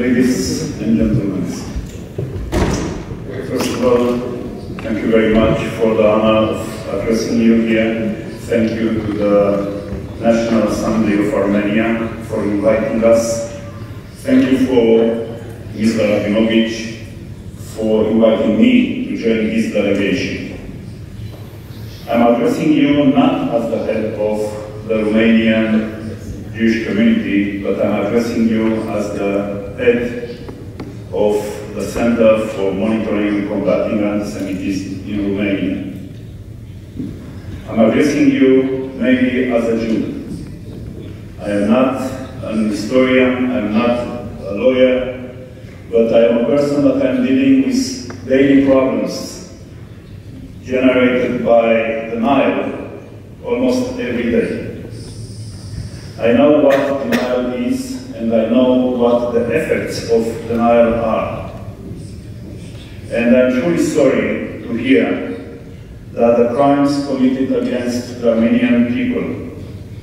Ladies and gentlemen, first of all, thank you very much for the honor of addressing you here. Thank you to the National Assembly of Armenia for inviting us. Thank you for Mr. Rabinovich for inviting me to join this delegation. I'm addressing you not as the head of the Romanian Jewish community, but I'm addressing you as the head of the Center for Monitoring and Combating Anti-Semitism in Romania. I'm addressing you maybe as a Jew. I am not an historian, I'm not a lawyer, but I am a person that I'm dealing with daily problems generated by denial almost every day. I know what denial is, and I know what the effects of denial are. And I'm truly sorry to hear that the crimes committed against the Armenian people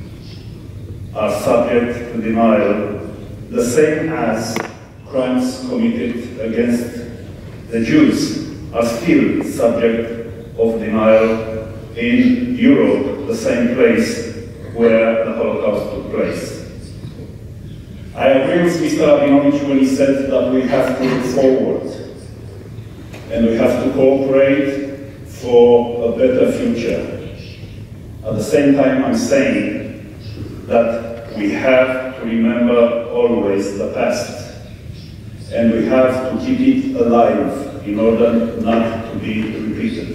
are subject to denial, the same as crimes committed against the Jews are still subject of denial in Europe, the same place where the Holocaust took place. I agree with Mr. Rabinovich when he said that we have to look forward and we have to cooperate for a better future. At the same time, I'm saying that we have to remember always the past, and we have to keep it alive in order not to be repeated.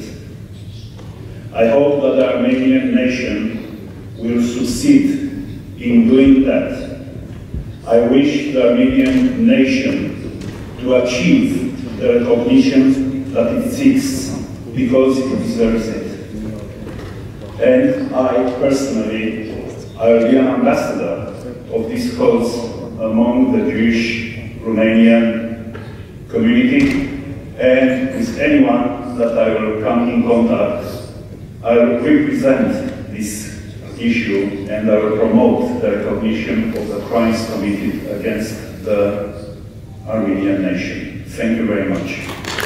I hope that the Armenian nation will succeed in doing that. I wish the Armenian nation to achieve the recognition that it seeks, because it deserves it. And I personally, I will be an ambassador of this cause among the Jewish Romanian community, and with anyone that I will come in contact, I will represent this issue and I will promote the recognition of the crimes committed against the Armenian nation. Thank you very much.